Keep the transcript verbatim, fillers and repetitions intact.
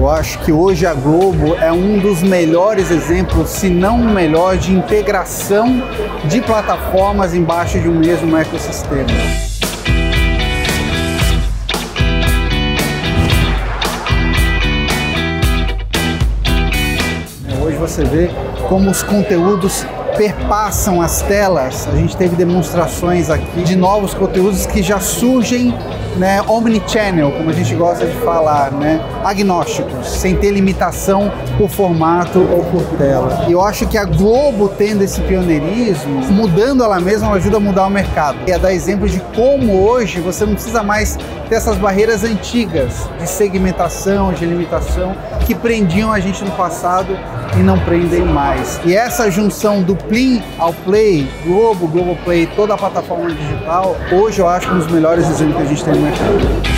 Eu acho que hoje a Globo é um dos melhores exemplos, se não o melhor, de integração de plataformas embaixo de um mesmo ecossistema. Hoje você vê como os conteúdos perpassam as telas. A gente teve demonstrações aqui de novos conteúdos que já surgem, né, omnichannel, como a gente gosta de falar, né, agnósticos, sem ter limitação por formato ou por tela. E eu acho que a Globo, tendo esse pioneirismo, mudando ela mesma, ela ajuda a mudar o mercado. E a dar exemplo de como hoje você não precisa mais ter essas barreiras antigas de segmentação, de limitação, que prendiam a gente no passado e não prendem mais. E essa junção do Plim ao Play, Globo, Globoplay, toda a plataforma digital, hoje eu acho que é um dos melhores exemplos que a gente tem no mercado.